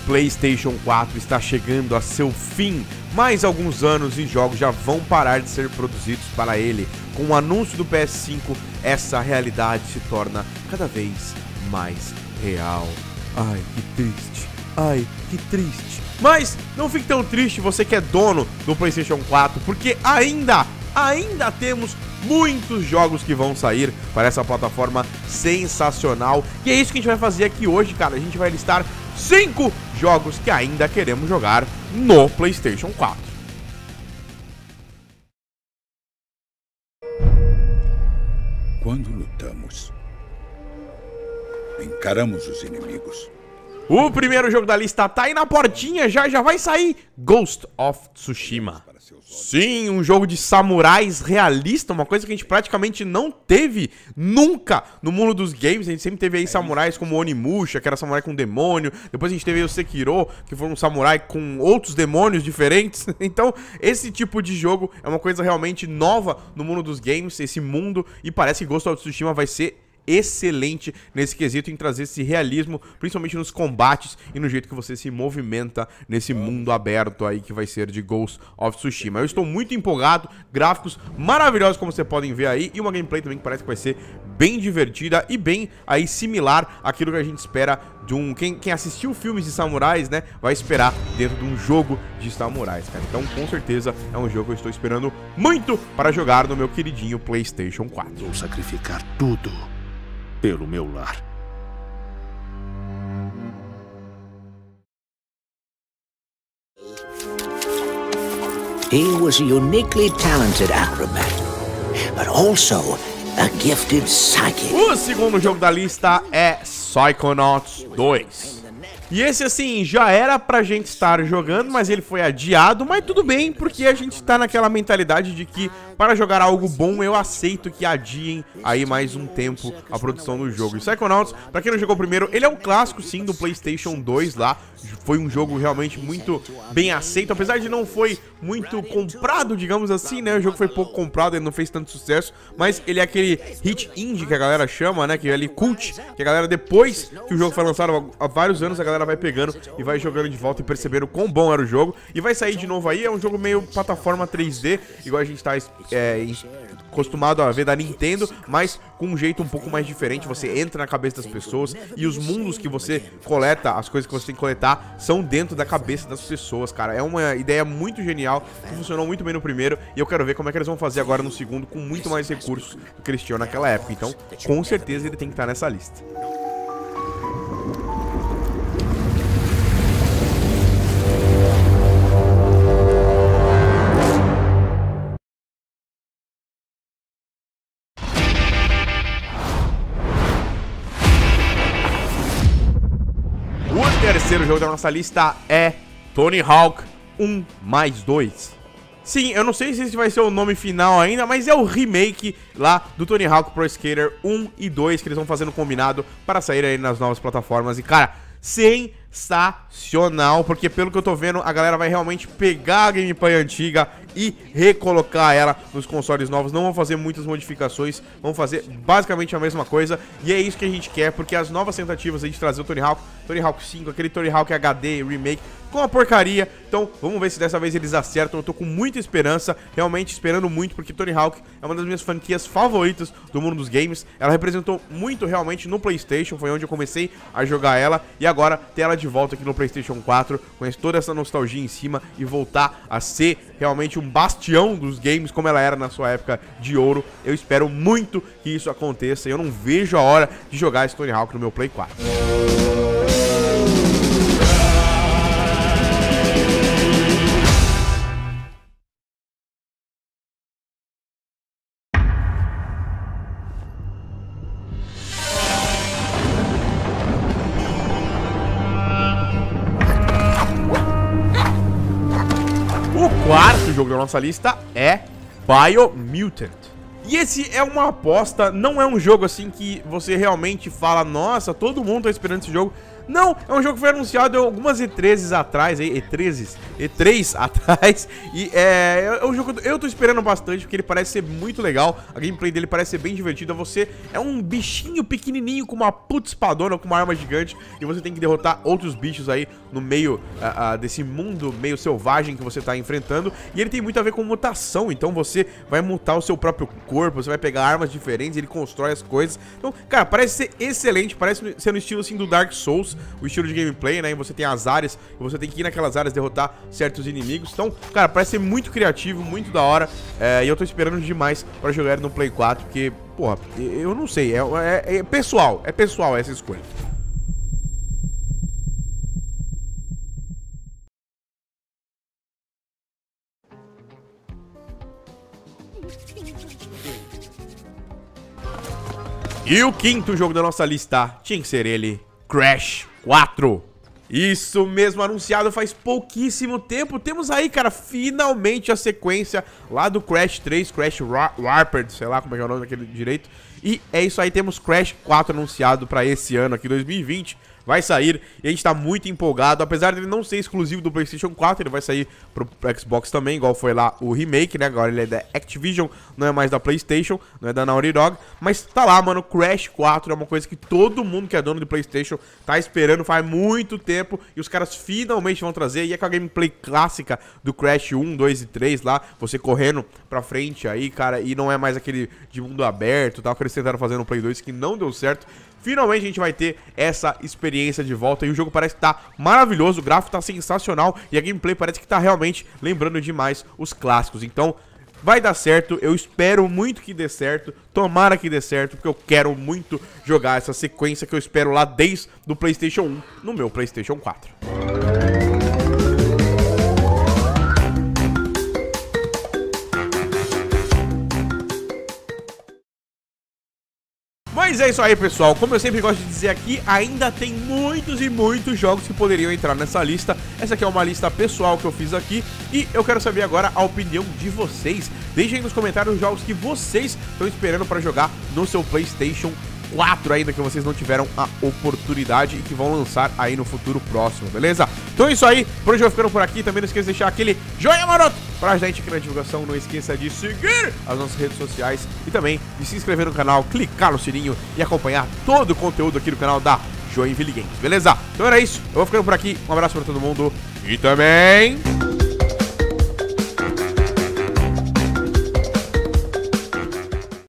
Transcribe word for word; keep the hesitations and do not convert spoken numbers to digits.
PlayStation quatro está chegando a seu fim. Mais alguns anos e jogos já vão parar de ser produzidos para ele. Com o anúncio do P S cinco, essa realidade se torna cada vez mais real. Ai, que triste. Ai, que triste. Mas não fique tão triste você que é dono do PlayStation quatro, porque ainda, ainda temos muitos jogos que vão sair para essa plataforma sensacional. E é isso que a gente vai fazer aqui hoje, cara. A gente vai listar cinco jogos que ainda queremos jogar no PlayStation quatro. Quando lutamos, encaramos os inimigos. O primeiro jogo da lista tá aí na portinha, já já vai sair Ghost of Tsushima. Sim, um jogo de samurais realista, uma coisa que a gente praticamente não teve nunca no mundo dos games. A gente sempre teve aí samurais como Onimusha, que era samurai com demônio. Depois a gente teve aí o Sekiro, que foi um samurai com outros demônios diferentes. Então, esse tipo de jogo é uma coisa realmente nova no mundo dos games, esse mundo. E parece que Ghost of Tsushima vai ser excelente nesse quesito, em trazer esse realismo, principalmente nos combates e no jeito que você se movimenta nesse mundo aberto aí que vai ser de Ghost of Tsushima. Eu estou muito empolgado, gráficos maravilhosos como vocês podem ver aí, e uma gameplay também que parece que vai ser bem divertida e bem aí similar àquilo que a gente espera de um... Quem, quem assistiu filmes de samurais, né, vai esperar dentro de um jogo de samurais, cara. Então, com certeza, é um jogo que eu estou esperando muito para jogar no meu queridinho PlayStation quatro. Vou sacrificar tudo pelo meu lar. He was a uniquely talented acrobat, but also a gifted psychic. O segundo jogo da lista é Psychonauts dois. E esse, assim, já era pra gente estar jogando, mas ele foi adiado. Mas tudo bem, porque a gente tá naquela mentalidade de que para jogar algo bom, eu aceito que adiem aí mais um tempo a produção do jogo. E Psychonauts, pra quem não jogou primeiro, ele é um clássico, sim, do PlayStation dois lá. Foi um jogo realmente muito bem aceito, apesar de não foi muito comprado, digamos assim, né? O jogo foi pouco comprado, ele não fez tanto sucesso, mas ele é aquele hit indie que a galera chama, né? Que é ali cult, que a galera, depois que o jogo foi lançado há vários anos, a galera vai pegando e vai jogando de volta e percebendo o quão bom era o jogo. E vai sair de novo aí, é um jogo meio plataforma três D, igual a gente tá é, acostumado a ver da Nintendo, mas com um jeito um pouco mais diferente. Você entra na cabeça das pessoas e os mundos que você coleta, as coisas que você tem que coletar, são dentro da cabeça das pessoas, cara. É uma ideia muito genial, que funcionou muito bem no primeiro, e eu quero ver como é que eles vão fazer agora no segundo, com muito mais recursos do que eles tinham naquela época. Então, com certeza ele tem que estar nessa lista. O terceiro jogo da nossa lista é Tony Hawk um mais dois. Sim, eu não sei se esse vai ser o nome final ainda, mas é o remake lá do Tony Hawk Pro Skater um e dois, que eles vão fazendo combinado para sair aí nas novas plataformas. E, cara, sensacional, porque pelo que eu tô vendo, a galera vai realmente pegar a gameplay antiga e recolocar ela nos consoles novos. Não vão fazer muitas modificações, vão fazer basicamente a mesma coisa, e é isso que a gente quer, porque as novas tentativas de trazer o Tony Hawk, Tony Hawk cinco, aquele Tony Hawk H D Remake, com uma porcaria. Então vamos ver se dessa vez eles acertam. Eu tô com muita esperança, realmente esperando muito, porque Tony Hawk é uma das minhas franquias favoritas do mundo dos games. Ela representou muito realmente no PlayStation, foi onde eu comecei a jogar ela, e agora ter ela de volta aqui no PlayStation quatro, com toda essa nostalgia em cima, e voltar a ser realmente um bastião dos games como ela era na sua época de ouro. Eu espero muito que isso aconteça, e eu não vejo a hora de jogar esse Tony Hawk no meu Play quatro. O quarto jogo da nossa lista é Biomutant. E esse é uma aposta, não é um jogo assim que você realmente fala, nossa, todo mundo tá esperando esse jogo. Não, é um jogo que foi anunciado algumas E três atrás, E três, E três atrás. E é, é um jogo que eu tô esperando bastante, porque ele parece ser muito legal. A gameplay dele parece ser bem divertida. Você é um bichinho pequenininho com uma puta espadona, com uma arma gigante, e você tem que derrotar outros bichos aí no meio uh, uh, desse mundo meio selvagem que você tá enfrentando. E ele tem muito a ver com mutação, então você vai mutar o seu próprio corpo, você vai pegar armas diferentes, ele constrói as coisas. Então, cara, parece ser excelente, parece ser no estilo assim do Dark Souls, o estilo de gameplay, né? E você tem as áreas, e você tem que ir naquelas áreas derrotar certos inimigos. Então, cara, parece ser muito criativo, muito da hora. É, e eu tô esperando demais pra jogar ele no Play quatro, porque, porra, eu não sei, é, é, é pessoal, é pessoal essa escolha. E o quinto jogo da nossa lista tinha que ser ele, Crash quatro. Isso mesmo, anunciado faz pouquíssimo tempo. Temos aí, cara, finalmente a sequência lá do Crash três, Crash Warped, sei lá como é que é o nome daquele direito. E é isso aí, temos Crash quatro anunciado pra esse ano aqui, dois mil e vinte. Vai sair e a gente tá muito empolgado. Apesar dele não ser exclusivo do PlayStation quatro, ele vai sair pro Xbox também, igual foi lá o remake, né? Agora ele é da Activision, não é mais da PlayStation, não é da Naughty Dog. Mas tá lá, mano, Crash quatro é uma coisa que todo mundo que é dono de PlayStation tá esperando faz muito tempo. E os caras finalmente vão trazer. E é com a gameplay clássica do Crash um, dois e três lá, você correndo pra frente aí, cara. E não é mais aquele de mundo aberto, tal, que eles tentaram fazer no Play dois, que não deu certo. Finalmente a gente vai ter essa experiência de volta e o jogo parece que tá maravilhoso, o gráfico tá sensacional e a gameplay parece que tá realmente lembrando demais os clássicos. Então vai dar certo, eu espero muito que dê certo, tomara que dê certo, porque eu quero muito jogar essa sequência que eu espero lá desde o PlayStation um no meu PlayStation quatro. Mas é isso aí, pessoal, como eu sempre gosto de dizer aqui, ainda tem muitos e muitos jogos que poderiam entrar nessa lista. Essa aqui é uma lista pessoal que eu fiz aqui e eu quero saber agora a opinião de vocês. Deixem aí nos comentários os jogos que vocês estão esperando para jogar no seu PlayStation quatro ainda, que vocês não tiveram a oportunidade e que vão lançar aí no futuro próximo, beleza? Então é isso aí, por hoje eu vou ficando por aqui. Também não esqueça de deixar aquele joinha maroto pra gente aqui na divulgação. Não esqueça de seguir as nossas redes sociais e também de se inscrever no canal, clicar no sininho e acompanhar todo o conteúdo aqui do canal da Joinville Games, beleza? Então era isso, eu vou ficando por aqui. Um abraço pra todo mundo e também...